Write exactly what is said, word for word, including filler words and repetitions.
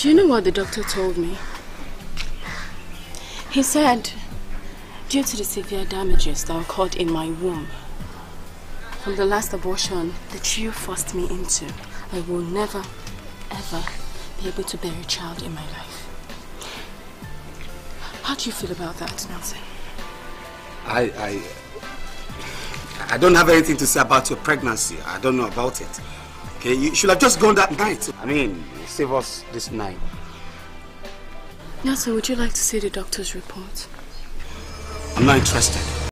Do you know what the doctor told me? He said, due to the severe damages that occurred in my womb from the last abortion that you forced me into, I will never, ever be able to bear a child in my life. How do you feel about that, Nelson? I, I, I don't have anything to say about your pregnancy. I don't know about it. Okay, you should have just gone that night. I mean, save us this night. Nelson, would you like to see the doctor's report? I'm not interested.